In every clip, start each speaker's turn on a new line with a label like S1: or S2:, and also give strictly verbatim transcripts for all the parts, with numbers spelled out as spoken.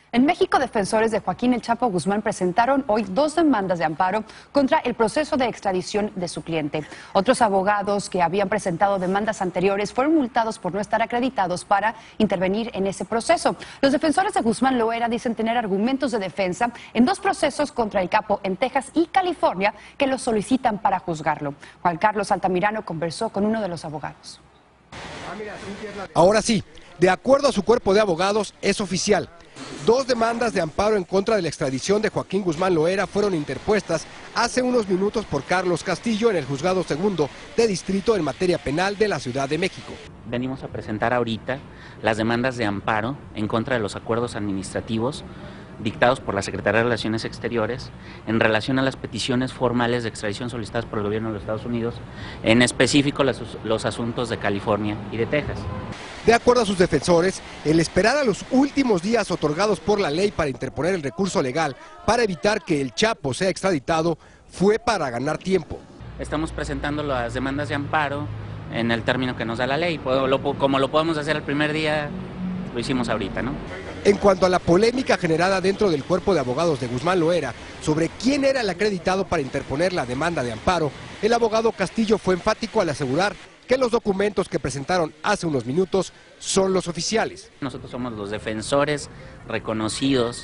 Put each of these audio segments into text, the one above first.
S1: En México, defensores de Joaquín El Chapo Guzmán presentaron hoy dos demandas de amparo contra el proceso de extradición de su cliente. Otros abogados que habían presentado demandas anteriores fueron multados por no estar acreditados para intervenir en ese proceso. Los defensores de Guzmán Loera dicen tener argumentos de defensa en dos procesos contra el capo en Texas y California que los solicitan para juzgarlo. Juan Carlos Altamirano conversó con uno de los abogados.
S2: Ahora sí, de acuerdo a su cuerpo de abogados, es oficial. Dos demandas de amparo en contra de la extradición de Joaquín Guzmán Loera fueron interpuestas hace unos minutos por Carlos Castillo en el Juzgado Segundo de Distrito en materia penal de la Ciudad de México.
S3: Venimos a presentar ahorita las demandas de amparo en contra de los acuerdos administrativos dictados por la Secretaría de Relaciones Exteriores en relación a las peticiones formales de extradición solicitadas por el gobierno de los Estados Unidos, en específico los, los asuntos de California y de Texas.
S2: De acuerdo a sus defensores, el esperar a los últimos días otorgados por la ley para interponer el recurso legal para evitar que el Chapo sea extraditado fue para ganar tiempo.
S3: Estamos presentando las demandas de amparo en el término que nos da la ley. Como lo podemos hacer el primer día, lo hicimos ahorita, ¿no?
S2: En cuanto a la polémica generada dentro del cuerpo de abogados de Guzmán Loera sobre quién era el acreditado para interponer la demanda de amparo, el abogado Castillo fue enfático al asegurar que los documentos que presentaron hace unos minutos son los oficiales.
S3: Nosotros somos los defensores reconocidos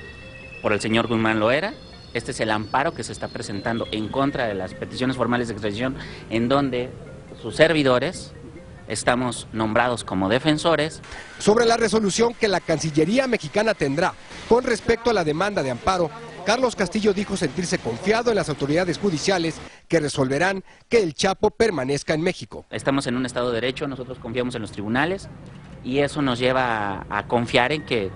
S3: por el señor Guzmán Loera. Este es el amparo que se está presentando en contra de las peticiones formales de extradición, en donde sus servidores estamos nombrados como defensores.
S2: Sobre la resolución que la Cancillería mexicana tendrá con respecto a la demanda de amparo, Carlos Castillo dijo sentirse confiado en las autoridades judiciales que resolverán que el Chapo permanezca en México.
S3: Estamos en un Estado de Derecho, nosotros confiamos en los tribunales y eso nos lleva a, a confiar en que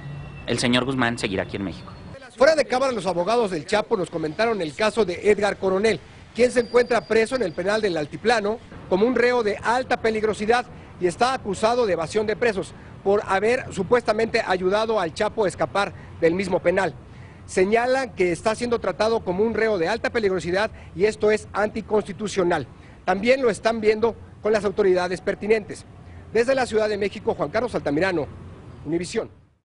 S3: el señor Guzmán seguirá aquí en México.
S2: Fuera de cámara, los abogados del Chapo nos comentaron el caso de Edgar Coronel, quien se encuentra preso en el penal del Altiplano como un reo de alta peligrosidad y está acusado de evasión de presos por haber supuestamente ayudado al Chapo a escapar del mismo penal. Señalan que está siendo tratado como un reo de alta peligrosidad y esto es anticonstitucional. También lo están viendo con las autoridades pertinentes. Desde la Ciudad de México, Juan Carlos Altamirano, Univisión.